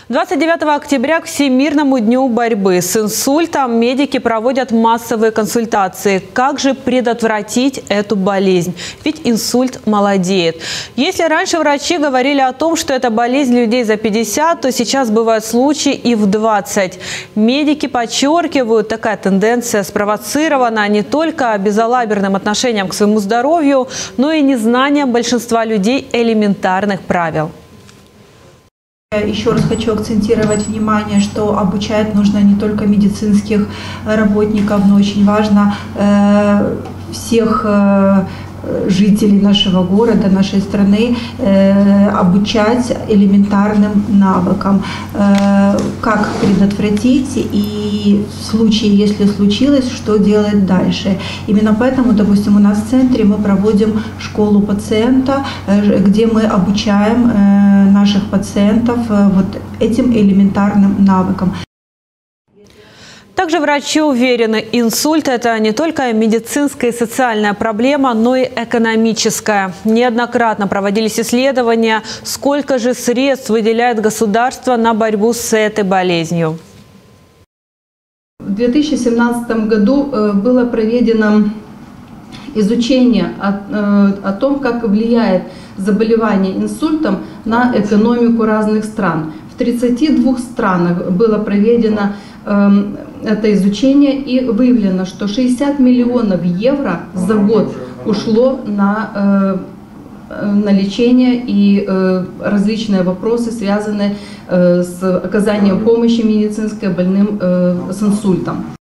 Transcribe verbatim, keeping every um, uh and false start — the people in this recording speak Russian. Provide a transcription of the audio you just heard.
двадцать девятого октября к Всемирному дню борьбы с инсультом медики проводят массовые консультации. Как же предотвратить эту болезнь? Ведь инсульт молодеет. Если раньше врачи говорили о том, что это болезнь людей за пятьдесят, то сейчас бывают случаи и в двадцать. Медики подчеркивают, такая тенденция спровоцирована не только безалаберным отношением к своему здоровью, но и незнанием большинства людей элементарных правил. Еще раз хочу акцентировать внимание, что обучать нужно не только медицинских работников, но очень важно э, всех э, жителей нашего города, нашей страны э, обучать элементарным навыкам, э, как предотвратить и в случае, если случилось, что делать дальше. Именно поэтому, допустим, у нас в центре мы проводим школу пациента, э, где мы обучаем э, наших пациентов э, вот этим элементарным навыкам. Также врачи уверены, инсульт – это не только медицинская и социальная проблема, но и экономическая. Неоднократно проводились исследования, сколько же средств выделяет государство на борьбу с этой болезнью. В две тысячи семнадцатом году было проведено изучение о, о том, как влияет заболевание инсультом на экономику разных стран. В тридцати двух странах было проведено это изучение, и выявлено, что шестьдесят миллионов евро за год ушло на, на лечение и различные вопросы, связанные с оказанием помощи медицинской больным с инсультом.